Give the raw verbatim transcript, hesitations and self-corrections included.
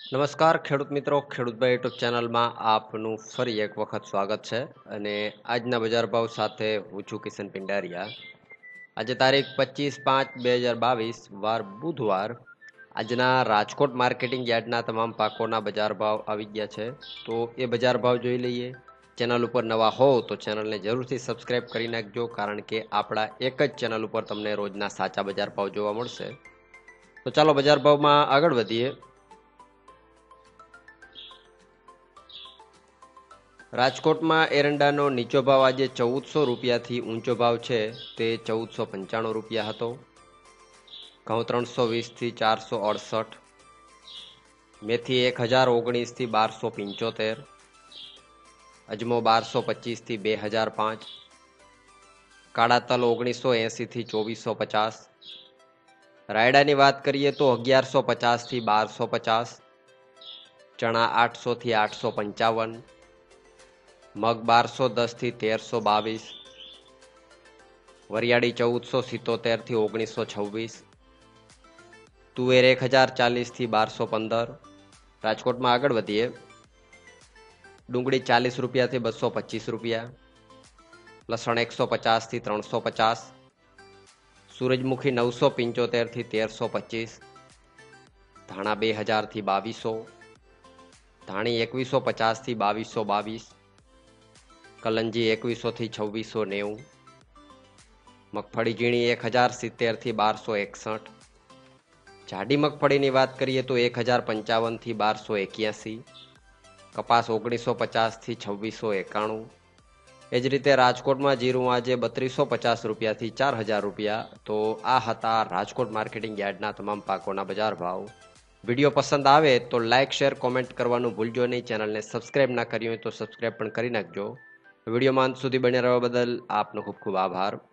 નમસ્કાર ખેડૂત મિત્રો, ખેડૂતભાઈ યુટ્યુબ ચેનલમાં આપનું ફરી એક વખત સ્વાગત છે. અને આજના બજાર ભાવ સાથે હું છું કિશન પિંડારિયા. આજે તારીખ પચીસ પાંચ બે હજાર બાવીસ વાર બુધવાર. આજના રાજકોટ માર્કેટિંગ યાર્ડના તમામ પાકોના બજાર ભાવ આવી ગયા છે, તો એ બજાર ભાવ જોઈ લઈએ. ચેનલ ઉપર નવા હોવ તો ચેનલને જરૂરથી સબસ્ક્રાઇબ કરી નાખજો, કારણ કે આપણા એક જ ચેનલ ઉપર તમને રોજના સાચા બજાર ભાવ જોવા મળશે. તો ચાલો બજાર ભાવમાં આગળ વધીએ. રાજકોટમાં એરંડાનો નીચો ભાવ આજે ચૌદસો રૂપિયાથી ઊંચો ભાવ છે તે ચૌદસો પંચાણું રૂપિયા હતો. ઘઉં ત્રણસો વીસથી ચારસો અડસઠ, મેથી એક હજાર ઓગણીસથી બારસો પંચોતેર, અજમો બારસો પચીસથી બે હજાર પાંચ, કાળા તલ ઓગણીસો એંસીથી ચોવીસો પચાસ, રાયડાની વાત કરીએ તો અગિયારસો પચાસથી બારસો પચાસ, ચણા આઠસોથી આઠસો પંચાવન, મગ બારસો દસથી તેરસો બાવીસ, વરિયાળી ચૌદસો સિત્તોતેરથી ઓગણીસો છવ્વીસ, તુવેર એક હજાર ચાલીસથી બારસો પંદર. રાજકોટમાં આગળ વધીએ. ડુંગળી ચાલીસ રૂપિયાથી બસો પચીસ રૂપિયા, લસણ એકસો પચાસથી ત્રણસો પચાસ, સૂરજમુખી નવસો પંચોતેરથી તેરસો પચીસ, ધાણા બે હજારથી બાવીસો, ધાણી એકવીસો પચાસથી બાવીસો બાવીસ, કલંજી એકવીસોથી છવ્વીસો નેવું, મગફળી ઝીણી એક હજાર સિત્તેરથી બારસો એકસઠ, જાડી મગફળીની વાત કરીએ તો એક હજાર પંચાવનથી બારસો એક્યાસી, કપાસ ઓગણીસો પચાસથી છવ્વીસો એકાણું. એ જ રીતે રાજકોટમાં જીરું આજે બત્રીસો પચાસ રૂપિયાથી ચાર હજાર રૂપિયા. તો આ હતા રાજકોટ માર્કેટિંગ યાર્ડના તમામ પાકોના બજાર ભાવ. વિડીયો પસંદ આવે તો લાઇક શેર કોમેન્ટ કરવાનું ભૂલજો નહીં. ચેનલને સબસ્ક્રાઇબ ના કરી હોય તો સબસ્ક્રાઇબ પણ કરી નાખજો. વિડીયોમાં અંત સુધી બન્યા રહેવા બદલ આપનો ખૂબ ખૂબ આભાર.